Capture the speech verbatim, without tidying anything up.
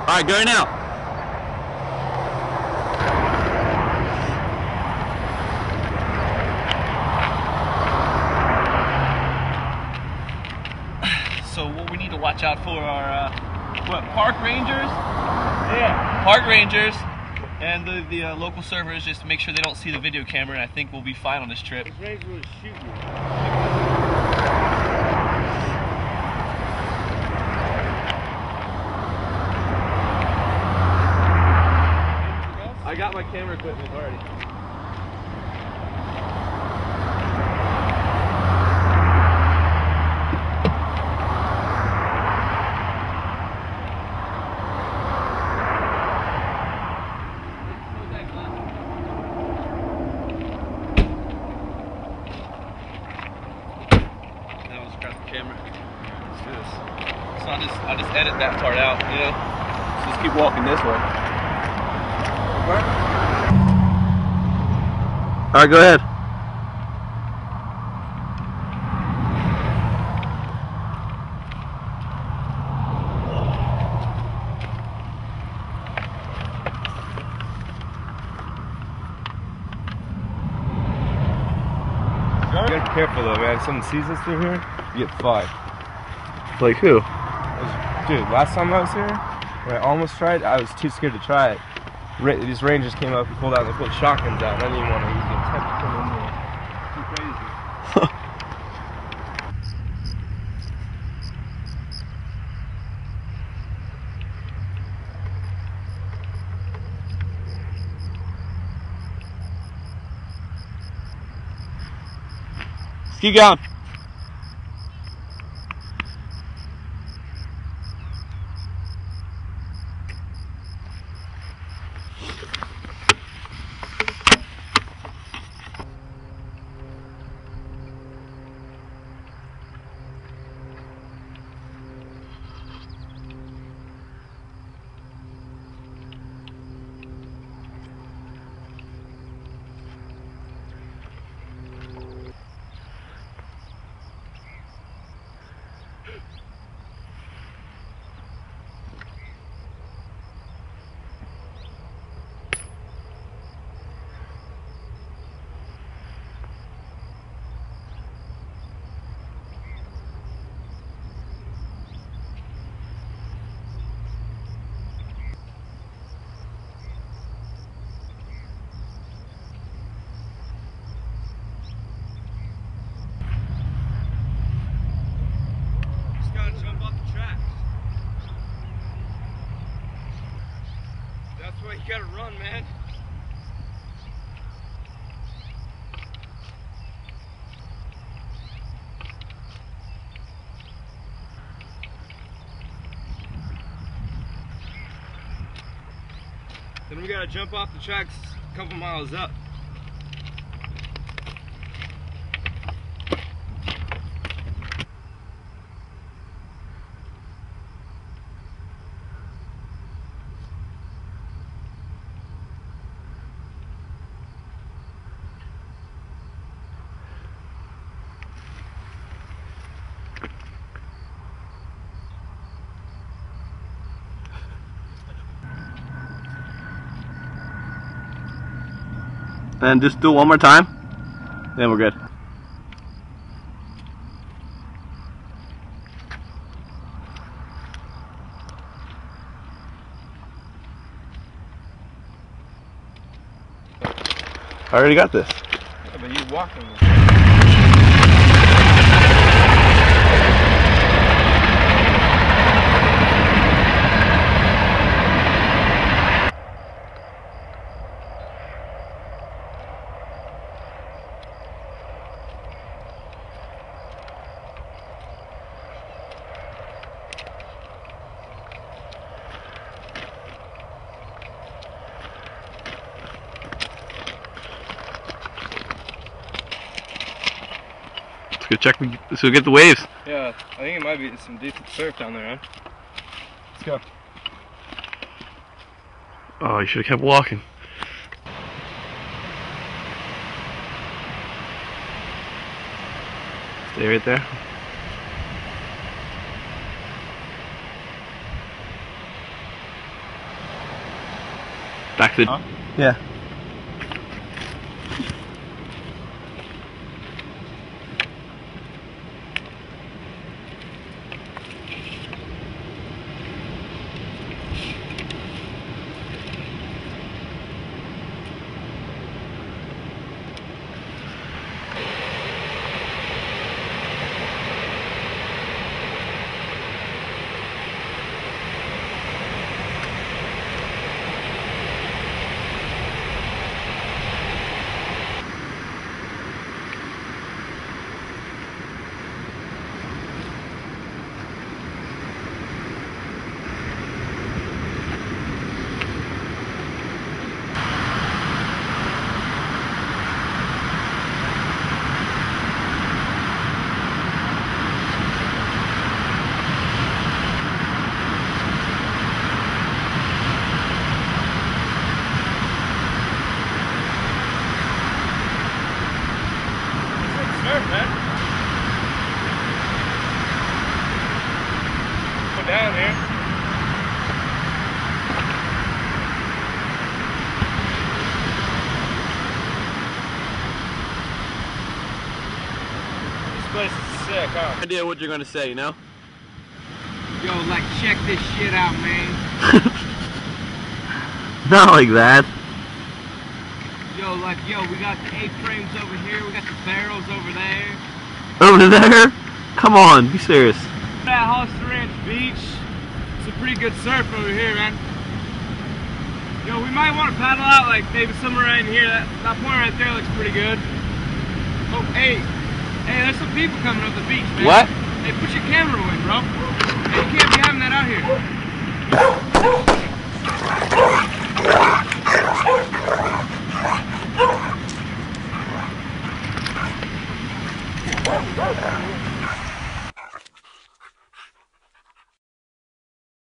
Alright, go now. So what we need to watch out for are uh, what, park rangers? Yeah, park rangers and the, the uh, local servers, just to make sure they don't see the video camera, and I think we'll be fine on this trip. This ranger will shoot you. I got my camera equipment already. That was crap the camera. Let's do this. So I just I just edit that part out, you know. So just keep walking this way. Alright, go ahead. You gotta be careful though, man. If someone sees us through here, you get fined. Like who? Dude, last time I was here, when I almost tried, I was too scared to try it. Ra these rangers came up and pulled out, and they pulled shotguns out, and I didn't even want to use the attempt to come in there. Too crazy. Let's keep going. That's why you gotta run, man. Then we gotta jump off the tracks a couple miles up. And just do it one more time, then we're good. I already got this. Yeah, but you walking. Let's go check. Let's go get the waves. Yeah, I think it might be some decent surf down there, huh? Let's go. Oh, you should have kept walking. Stay right there. expected. Huh? Yeah. Man. Go down here. This place is sick, huh? No idea what you're gonna say, you know? Yo, like, check this shit out, man. Not like that. Yo, like, yo, we got the A-frames over here, we got the barrels over there. Over there? Come on, be serious. At Hollister Ranch Beach, it's a pretty good surf over here, man. Yo, we might want to paddle out, like, maybe somewhere right in here. That, that point right there looks pretty good. Oh, hey. Hey, there's some people coming up the beach, man. What? Hey, put your camera away, bro. Hey, you can't be having that out here.